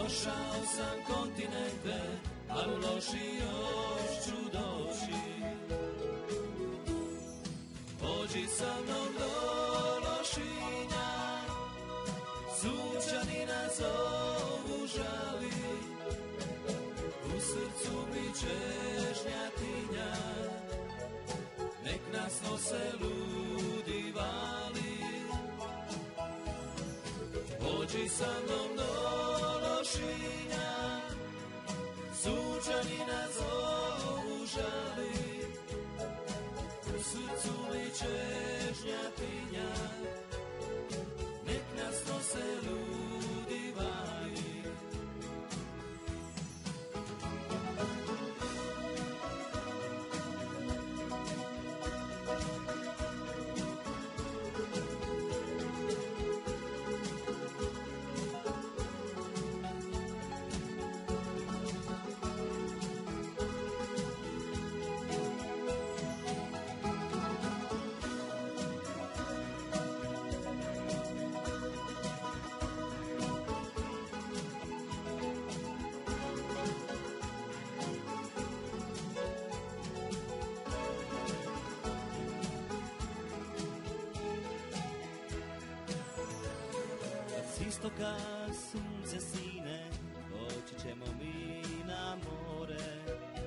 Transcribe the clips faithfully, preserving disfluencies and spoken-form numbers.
Prošao sam kontinente, a u loši još ću doći. Pođi sa mnom do Lošinja, sunčani nas zovu žali. U srcu mi čežnjatinja, nek nas nose ludi vali. Pođi sa mnom do Lošinja, sunčani nas zovu žali. U srcu mi čežnjatinja, nek nas nose ludi vali. Istoka sunce sine, poći ćemo mi na more.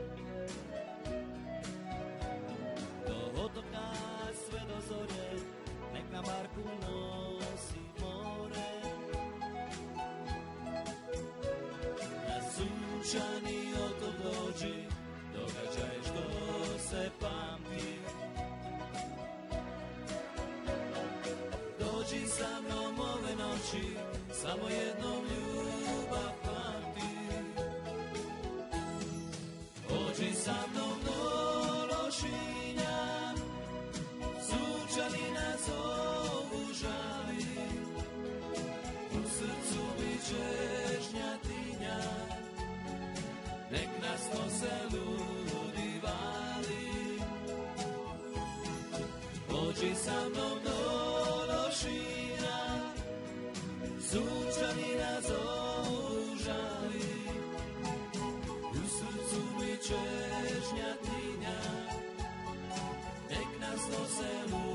Do otoka sve do zorje, nek na barku nosi more. Na sunčani otok dođi, događaj što se pamti. Dođi sa mnom ove noći, samo jednom ljubav pamti. Pođi sa mnom do Lošinja, sunčani nas zovu žali. U srcu mi čežnjatinja, nek nas nose ludi vali. Pođi sa mnom do Lošinja, sunčani nas zovu žali. U srcu mi čežnjatinja, nek nas nose ludi.